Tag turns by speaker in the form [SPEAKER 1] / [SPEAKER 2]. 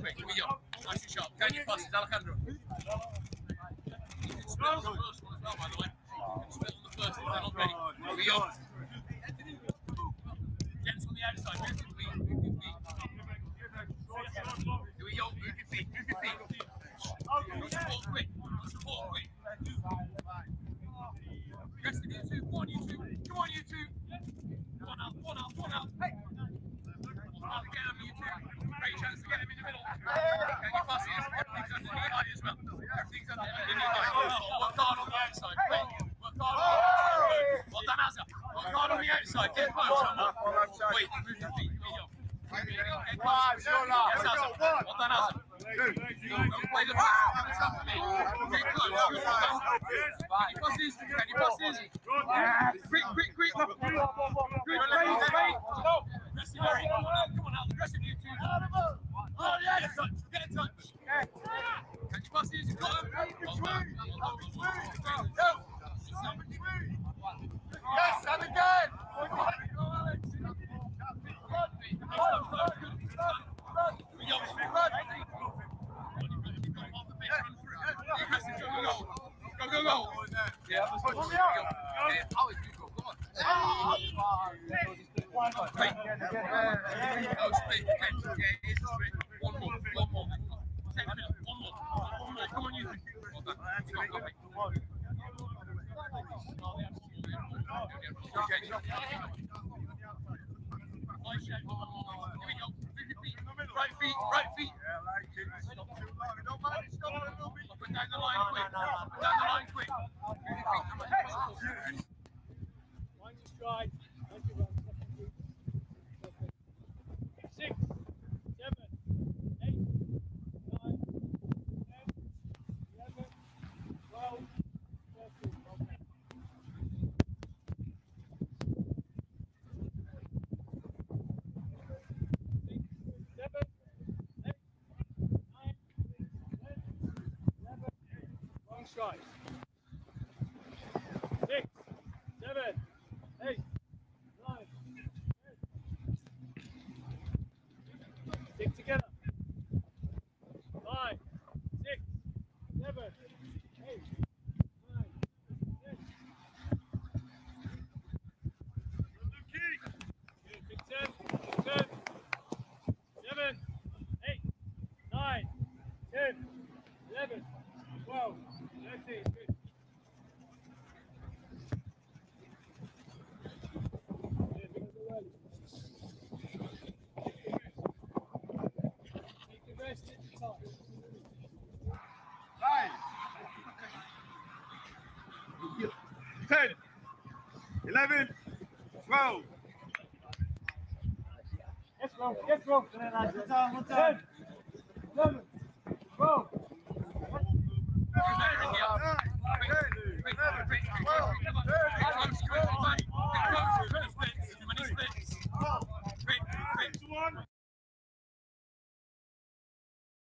[SPEAKER 1] quick. Here we go. Nice and sharp. Can you passes, Alejandro? You can split on the first one as well, by the way. You can split on the first one, they're not ready. Here we go. Gents on the outside, move your feet, move your feet. Here we go, move your feet, move your feet. No support quick, no support quick. Rest of you two, come on you two, come on you two. One out, one out, one out. Hey. Well, get him, you two. Great chance to get him in the middle. Can you pass it? Everything's under the eye as well. Everything's under the eye. Work hard on the outside, quick. Work hard on the outside. Well done, Azza. Work hard on the outside. Get close. Wait, move your feet. Here you go. Get close. Yes, Azza. Well done, Azza. Play the pass. Get close. Can you pass this? Can you pass this? Quick, quick, quick. Good, great. Stop. Rest of you. Come on, Al. The rest of you two. Oh, yes. Get in touch. Can you pass this? You got him. Yes, and again. Go, go, go. Yeah, let's go. Always do go. Come on. Wait. Oh, split. One more. 10 minutes. One more. Come on, you. Well done. Okay. Nice shape. Here we go. Right feet, right feet.
[SPEAKER 2] Yeah, like it. Stop too long. Don't mind it. Stop it a little bit.
[SPEAKER 1] Up and down the line quick. Up and down the line quick.
[SPEAKER 3] Mind your stride. 6, 7, 8, 9, 10, 11, 12, 13. Okay. 7, 8, 9, 10, 11, long strides. 6, 7, 8, 9, 10. Stick together. 5, 6, 7, 8, 9, 10. Good, big 10, 10, 7, 8, 9, 10, 11, 12, 13. Good. Take the rest at the top.
[SPEAKER 2] 10, 11, 12.
[SPEAKER 3] Yes, bro. Yes, bro. One time. 10, 11, 12.
[SPEAKER 1] Quick, quick, quick, quick.